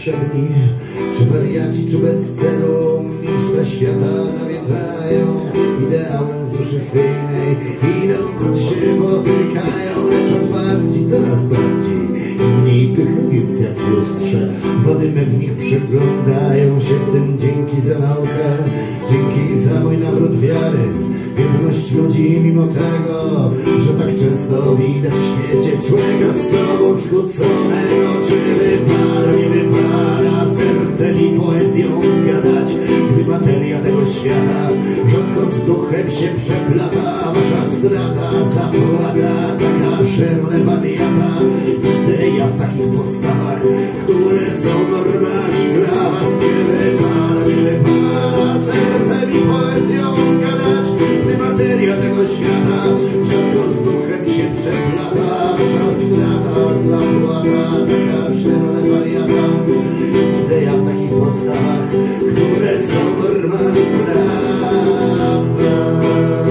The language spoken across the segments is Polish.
potrzebni, czy wariaci, czy bez celu, mistrza świata nawiedzają. Ideałem w duszy chwiejnej idą, choć się potykają, lecz otwarci coraz bardziej. Mniej pychy, więc jak w lustrze, wody w nich przeglądają się, w tym dzięki za naukę, dzięki za mój nawrót wiary. Wierność ludzi mimo tego, że tak często widać w świecie człowieka z sobą skłóconego. Czy wypada, nie wypada serce mi poezją gadać, gdy materia tego świata rzadko z duchem się przeplata. Wasza strata, zapłata, taka szerle wariata. Widzę ja w takich postawach, które są normami dla was. Nie wypada, nie wypada serce mi poezją gadać, gdy materia tego świata rzadko z duchem się przeplata. Wasza strata, zapłata, taka szerle wariata. Widzę ja w takich postawach, które są normami dla was.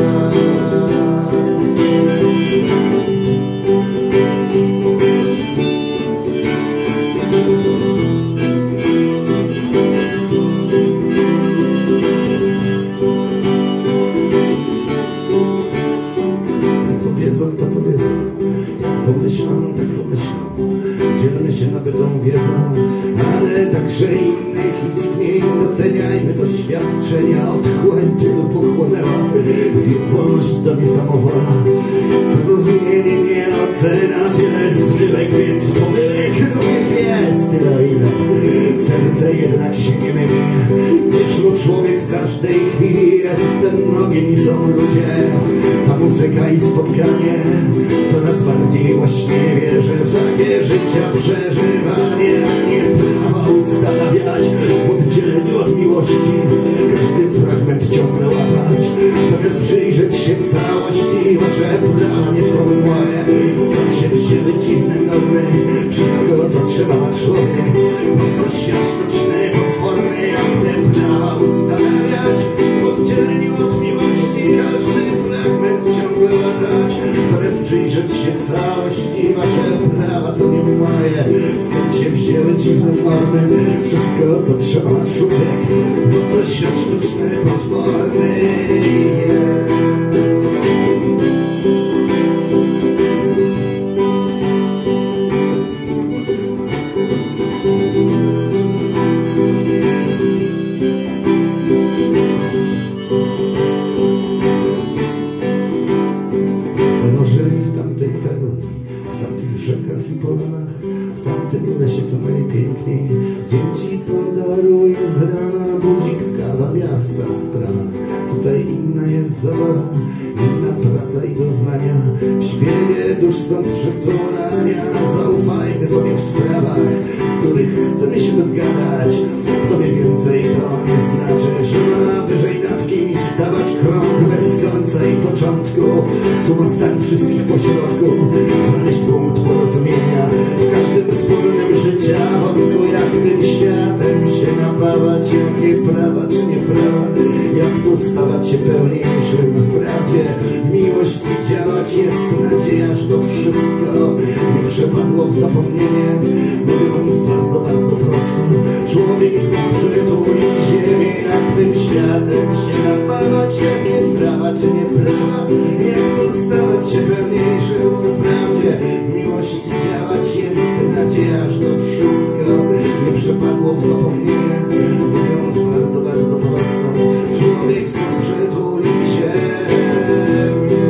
Pomyślą, tak pomyślą, dzielmy się nabytą wiedzą, ale także innych istnień. Doceniajmy doświadczenia, otchłań tylu pochłonęła. Wolność to nie samowola, zrozumienie nie ocena. Tyle zmyłek, więc pomyłek również jest tyle, ile serce jednak się nie myli. Wieszło człowiek w każdej chwili, jest ten ogień i są ludzie, ta muzyka i spotkanie. Coraz bardziej właśnie wierzę w takie życia przeżywanie, a nie prawa ustanawiać w oddzieleniu od miłości, każdy fragment ciągle łapać, zamiast przyjrzeć się całości. Wasze prawa nie są moje, skąd się wzięły dziwne normy? Wszystko co trzeba ma człowiek, po co świat sztuczny, potworny, jak te prawa ustanawiać w oddzieleniu od miłości, każdy fragment ciągle łatać, zamiast przyjrzeć się całości. Wasze prawa to nie moje, skąd się wzięły dziwne normy? Wszystko co trzeba ma człowiek, po co świat sztuczny, potworny jest. W tamtym lesie co najpiękniej, dzień ci podaruje z rana budzik, kawa, miasta sprawa. Tutaj inna jest zabawa, inna praca i doznania, w śpiewie dusz są przytulania. Zaufajmy sobie w sprawach, w których chcemy się dogadać. Kto wie więcej, to nie znaczy, że ma wyżej nad kimś stawać. Krąg bez końca i początku, suma zdań wszystkich pośrodku, znaleźć punkt porozumienia w każdym wspólnym życia wątku. Jak tym światem się napawać, jakie prawa czy nie prawa, jak tu stawać się pełniejszym w prawdzie, w miłości działać. Jest nadzieja, że to wszystko mi przepadło w zapomnienie. Mówiąc bardzo, bardzo prosto, człowiek zmóży tuli ziemię. Jak tym światem się napawać, jakie prawa czy nie prawa, jak tu stawać się pełniejszym w prawdzie, w miłości działać. Jest nadzieja, że to wszystko nie przepadło w zapomnienie. Mówiąc bardzo, bardzo prosto, człowiek znów przytuli ziemię.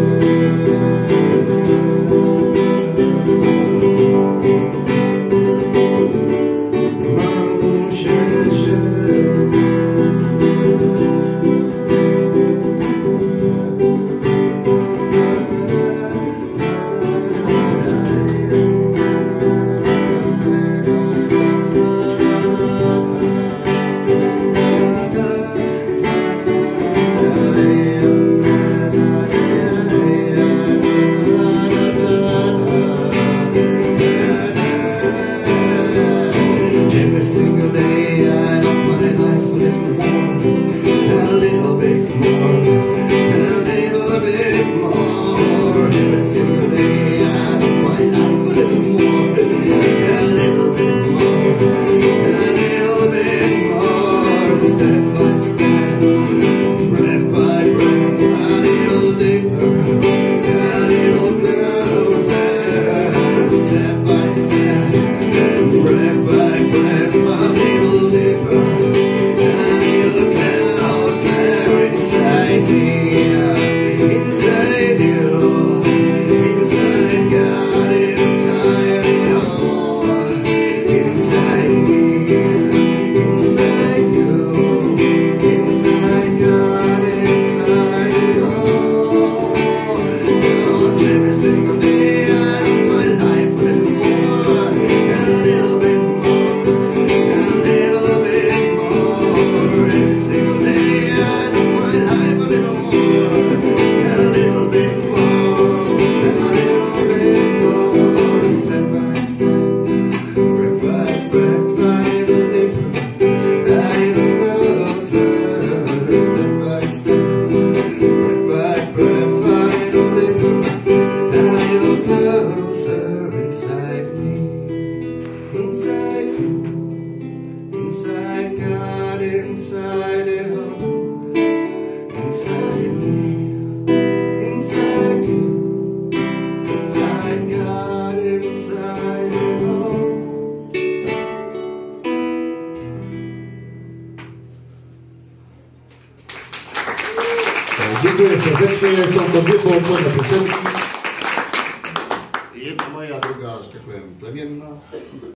Dziękuję serdecznie. Są to dwie połączone piosenki. Jedna moja, druga, że tak powiem, plemienna.